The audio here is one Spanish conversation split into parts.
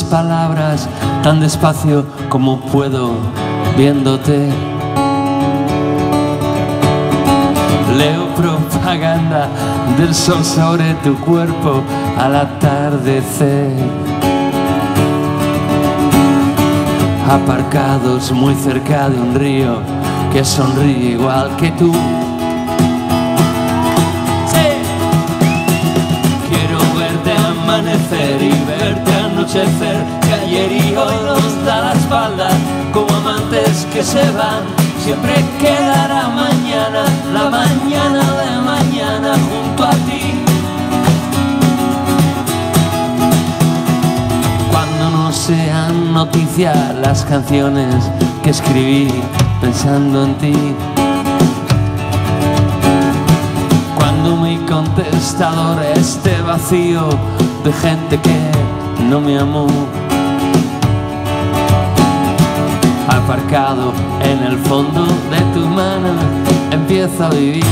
palabras tan despacio como puedo, viéndote. Leo propaganda del sol sobre tu cuerpo al atardecer. Aparcados muy cerca de un río que sonríe igual que tú. Sí. Quiero verte amanecer y verte anochecer, que ayer y hoy nos da la espalda como amantes que se van. Siempre quedará mañana, la mañana de mañana junto a ti. Cuando no sean noticia las canciones que escribí pensando en ti. Cuando mi contestador esté vacío de gente que no me amó. Aparcado en el fondo de tu mano, empiezo a vivir.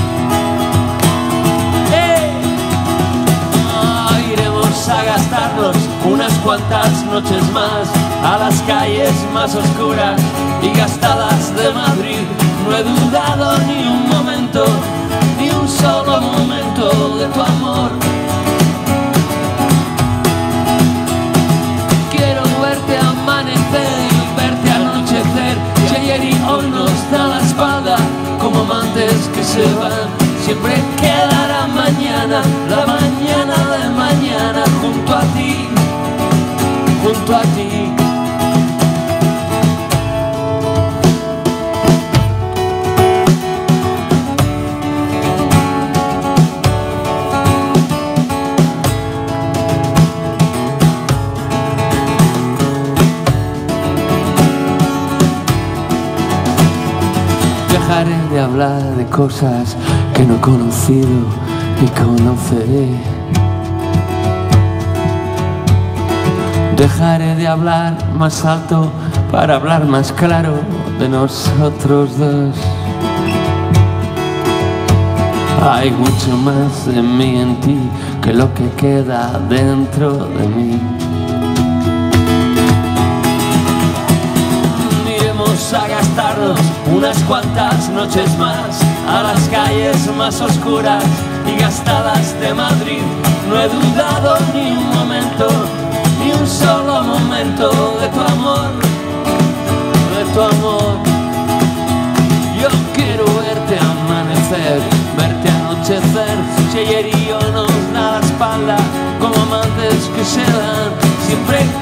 Iremos a gastarnos unas cuantas noches más a las calles más oscuras y gastadas de Madrid. No he dudado ni un momento, ni un solo momento de tu amor. Quiero verte amanecer y verte anochecer, que ayer y hoy nos da la espalda como amantes que se van. Siempre quedará mañana, la mañana de mañana junto a ti, junto a ti. Dejaré de hablar de cosas que no he conocido ni conoceré. Dejaré de hablar más alto para hablar más claro de nosotros dos. Hay mucho más de mí en ti que lo que queda dentro de mí. A gastarnos unas cuantas noches más a las calles más oscuras y gastadas de Madrid. No he dudado ni un momento, ni un solo momento de tu amor, de tu amor. Yo quiero verte amanecer, verte anochecer, si ayer y hoy nos da la espalda como amantes que se dan. Siempre